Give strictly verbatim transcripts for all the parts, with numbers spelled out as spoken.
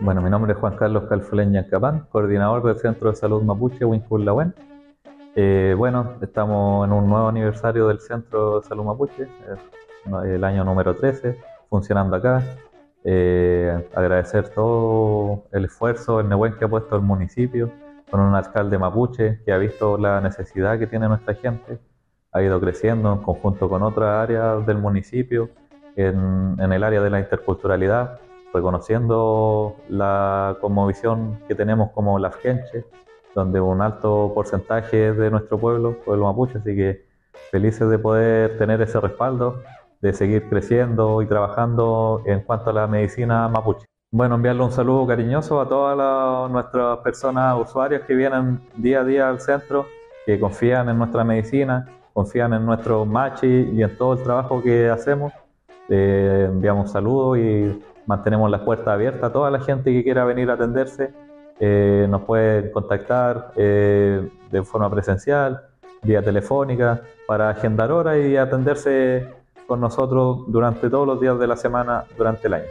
Bueno, mi nombre es Juan Carlos Calfulen Yancapán, coordinador del Centro de Salud Mapuche Huincul-Lahuen. Eh, bueno, estamos en un nuevo aniversario del Centro de Salud Mapuche, es el año número trece, funcionando acá. Eh, agradecer todo el esfuerzo, el nehuén que ha puesto el municipio, con un alcalde mapuche que ha visto la necesidad que tiene nuestra gente, ha ido creciendo en conjunto con otras áreas del municipio, en, en el área de la interculturalidad, reconociendo la cosmovisión que tenemos como las quenches, donde un alto porcentaje es de nuestro pueblo, pueblo mapuche, así que felices de poder tener ese respaldo, de seguir creciendo y trabajando en cuanto a la medicina mapuche. Bueno, enviarle un saludo cariñoso a todas las, nuestras personas usuarias que vienen día a día al centro, que confían en nuestra medicina, confían en nuestros machis y en todo el trabajo que hacemos. Eh, enviamos saludos y mantenemos las puertas abiertas a toda la gente que quiera venir a atenderse. Eh, nos pueden contactar eh, de forma presencial, vía telefónica, para agendar horas y atenderse con nosotros durante todos los días de la semana durante el año.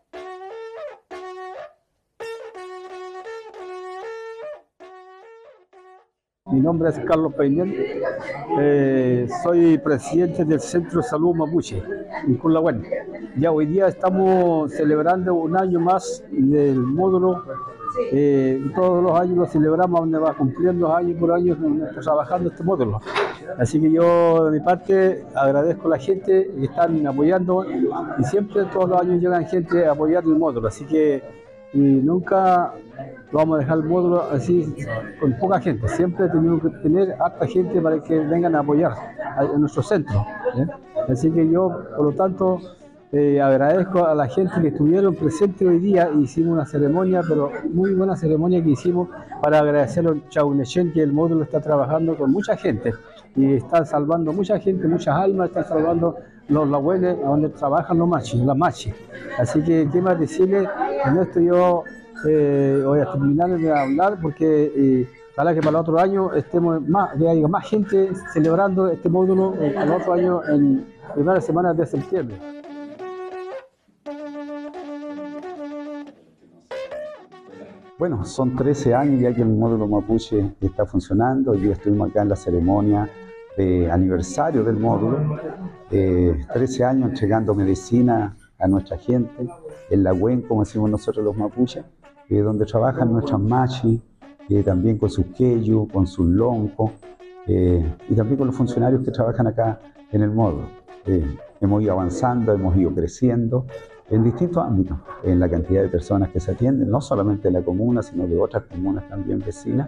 Mi nombre es Carlos Peñón, eh, soy presidente del Centro de Salud Mapuche, en Huincul-Lahuen. Ya hoy día estamos celebrando un año más del módulo, eh, todos los años lo celebramos, donde va cumpliendo año por año trabajando este módulo. Así que yo de mi parte agradezco a la gente que están apoyando y siempre todos los años llegan gente a apoyar el módulo, así que y nunca vamos a dejar el módulo así con poca gente, siempre tenemos que tener harta gente para que vengan a apoyar a, a nuestro centro, ¿eh? Así que yo, por lo tanto, eh, agradezco a la gente que estuvieron presentes hoy día. Hicimos una ceremonia, pero muy buena ceremonia que hicimos para agradecer a Chaunechen, que el módulo está trabajando con mucha gente y está salvando mucha gente, muchas almas, está salvando los lahuenes donde trabajan los machis, las machis. Así que, ¿qué más decirle? En esto yo eh, voy a terminar de hablar porque eh, ojalá que para el otro año estemos más, que haya más gente celebrando este módulo eh, el otro año en primeras semanas de septiembre. Bueno, son trece años ya que el módulo mapuche está funcionando. Hoy día estuvimos acá en la ceremonia de aniversario del módulo. Eh, trece años entregando medicina a nuestra gente, el Lahuen, como decimos nosotros los mapuches, eh, donde trabajan nuestras machis, eh, también con sus queyus, con sus loncos, eh, y también con los funcionarios que trabajan acá en el módulo. Eh, hemos ido avanzando, hemos ido creciendo en distintos ámbitos, en la cantidad de personas que se atienden, no solamente de la comuna, sino de otras comunas también vecinas.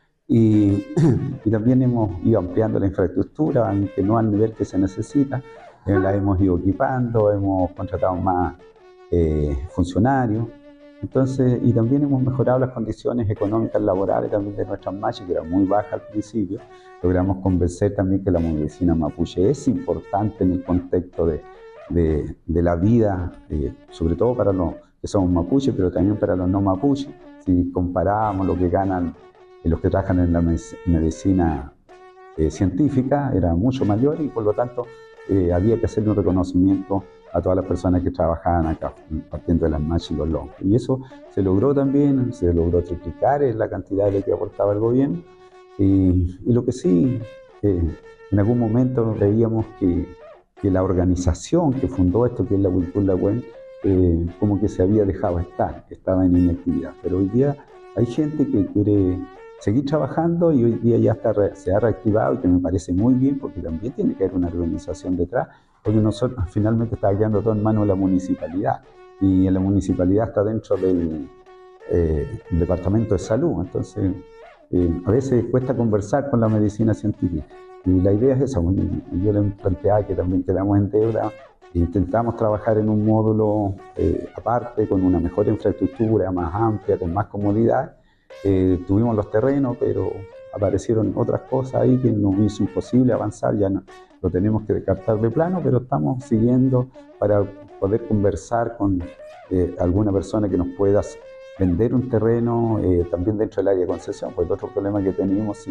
Y, y también hemos ido ampliando la infraestructura, aunque no al nivel que se necesita. Eh, la hemos ido equipando, hemos contratado más eh, funcionarios. Entonces, y también hemos mejorado las condiciones económicas laborales también de nuestras machis, que eran muy bajas al principio. Logramos convencer también que la medicina mapuche es importante en el contexto de, de, de la vida, eh, sobre todo para los que somos mapuches, pero también para los no mapuches. Si comparábamos lo que ganan los que trabajan en la medicina eh, científica, era mucho mayor y por lo tanto eh, había que hacerle un reconocimiento a todas las personas que trabajaban acá, partiendo de las machis y los loncos. Y eso se logró también, se logró triplicar la cantidad de lo que aportaba el gobierno. Y, y lo que sí, eh, en algún momento veíamos que, que la organización que fundó esto, que es la Huincul-Lahuen, eh, como que se había dejado estar, estaba en inactividad. Pero hoy día hay gente que quiere seguir trabajando y hoy día ya está, se ha reactivado, y que me parece muy bien, porque también tiene que haber una organización detrás, porque nosotros finalmente está quedando todo en manos de la municipalidad, y en la municipalidad está dentro del eh, departamento de salud. Entonces eh, a veces cuesta conversar con la medicina científica, y la idea es esa. Bueno, yo le planteaba que también quedamos en deuda e intentamos trabajar en un módulo eh, aparte, con una mejor infraestructura, más amplia, con más comodidad. Eh, tuvimos los terrenos, pero aparecieron otras cosas ahí que nos hizo imposible avanzar. Ya no, lo tenemos que descartar de plano, pero estamos siguiendo para poder conversar con eh, alguna persona que nos pueda vender un terreno eh, también dentro del área de concesión. Pues el otro problema que tenemos, si,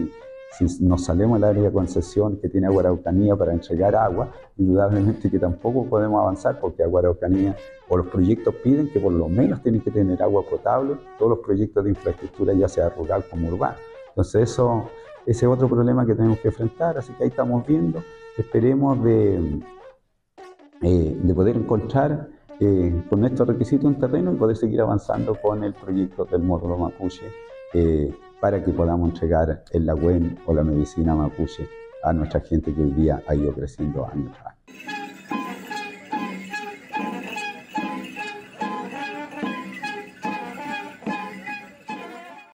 Si nos salemos del área de concesión que tiene Agua Araucanía para entregar agua, indudablemente que tampoco podemos avanzar porque Agua Araucanía o los proyectos piden que por lo menos tienen que tener agua potable, todos los proyectos de infraestructura, ya sea rural como urbano. Entonces eso, ese es otro problema que tenemos que enfrentar, así que ahí estamos viendo, esperemos de, eh, de poder encontrar eh, con estos requisitos un terreno y poder seguir avanzando con el proyecto del módulo mapuche, eh, para que podamos entregar el Lagüen o la medicina mapuche a nuestra gente que hoy día ha ido creciendo año tras año.